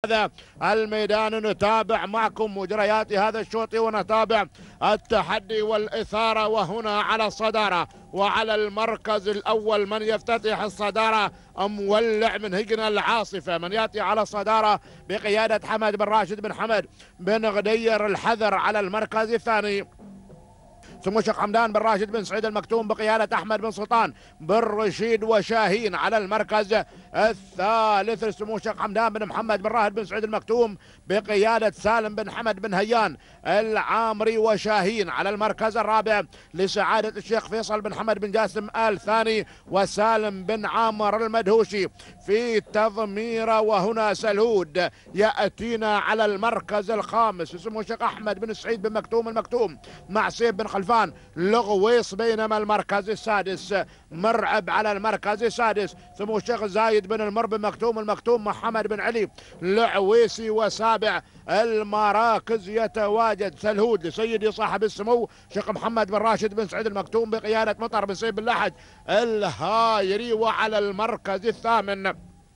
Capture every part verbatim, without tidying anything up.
هذا الميدان نتابع معكم مجريات هذا الشوط ونتابع التحدي والإثارة. وهنا على الصدارة وعلى المركز الأول من يفتتح الصدارة مولع من هجن العاصفة، من يأتي على الصدارة بقيادة حمد بن راشد بن حمد بن غدير الحذر. على المركز الثاني سمو الشيخ حمدان بن راشد بن سعيد المكتوم بقيادة أحمد بن سلطان بن رشيد وشاهين. على المركز الثالث سمو الشيخ حمدان بن محمد بن راشد بن سعيد المكتوم بقيادة سالم بن حمد بن هيان العامري وشاهين. على المركز الرابع لسعادة الشيخ فيصل بن حمد بن جاسم آل ثاني وسالم بن عامر المدهوشي في تضميرة. وهنا سلهود يأتينا على المركز الخامس سمو الشيخ أحمد بن سعيد بن مكتوم المكتوم مع سيف بن خلفان لغويص. بينما المركز السادس مرعب على المركز السادس سمو الشيخ زايد بن المر بن مكتوم المكتوم محمد بن علي العويسي. وسابع المراكز يتواجد سلهود لسيدي صاحب السمو شيخ محمد بن راشد بن سعيد المكتوم بقيادة مطر بن سيف بن لحج الهايري. وعلى المركز الثامن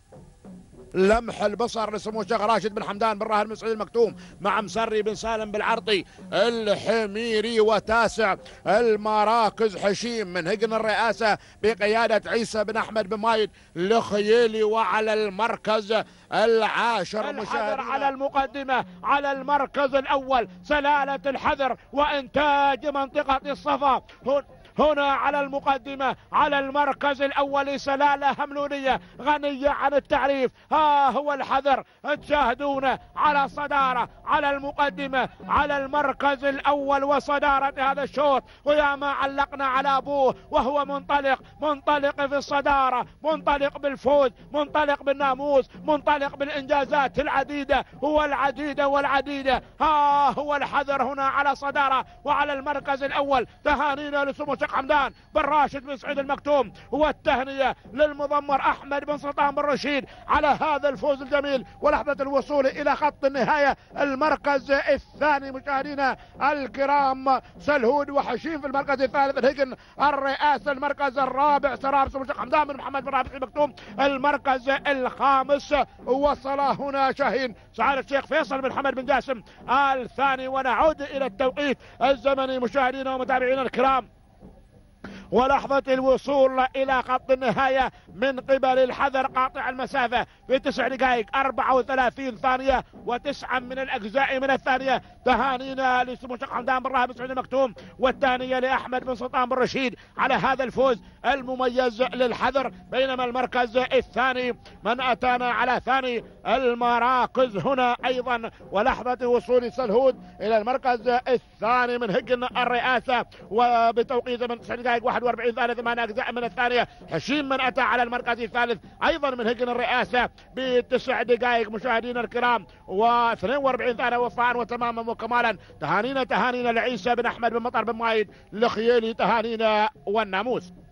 لمح البصر لسمو الشيخ راشد بن حمدان بن راهب بن سعيد المكتوم مع مسري بن سالم بالعرطي الحميري. وتاسع المراكز حشيم من هجن الرئاسة بقيادة عيسى بن أحمد بن مايد الخييلي. وعلى المركز العاشر الحذر على المقدمة. على المركز الأول سلالة الحذر وإنتاج منطقة الصفا. هنا على المقدمة على المركز الأول سلالة هملونية غنية عن التعريف. ها هو الحذر تشاهدونه على صدارة على المقدمة على المركز الأول وصدارة هذا الشوط. ويا ما علقنا على أبوه وهو منطلق منطلق في الصدارة، منطلق بالفوز، منطلق بالناموس، منطلق بالإنجازات العديدة والعديدة والعديدة. ها هو الحذر هنا على صدارة وعلى المركز الأول. تهانينا لسمو الشيخ حمدان بن راشد بن سعيد المكتوم والتهنئة للمضمر أحمد بن سلطان بن رشيد على هذا الفوز الجميل ولحظة الوصول إلى خط النهاية. المركز الثاني مشاهدينا الكرام سلهود وحشيم في المركز الثالث الهجن الرئاسة. المركز الرابع سرار سمو الشيخ حمدان بن محمد بن راشد بن المكتوم. المركز الخامس وصل هنا شاهين سعادة الشيخ فيصل بن حمد بن جاسم آل ثاني. ونعود إلى التوقيت الزمني مشاهدينا ومتابعينا الكرام ولحظة الوصول إلى خط النهاية من قبل الحذر قاطع المسافة في تسع دقائق أربعة وثلاثين ثانية وتسعة من الأجزاء من الثانية. تهانينا لسمو الشيخ حمدان بن راهب بن سعيد المكتوم والثانية لأحمد بن سلطان بن رشيد على هذا الفوز المميز للحذر. بينما المركز الثاني من أتانا على ثاني المراكز هنا أيضا ولحظة وصول سلهود إلى المركز الثاني من هجن الرئاسة وبتوقيت من تسع دقائق واحد وأربعين ثانية ثمانية أجزاء من الثانية. حشيم من أتى على المركز الثالث أيضا من هجن الرئاسة بتسع دقائق مشاهدينا الكرام واثنين وأربعين ثانية وفاء وتماما وكمالا. تهانينا تهانينا لعيسى بن أحمد بن مطر بن مايد الخييلي. تهانينا والناموس.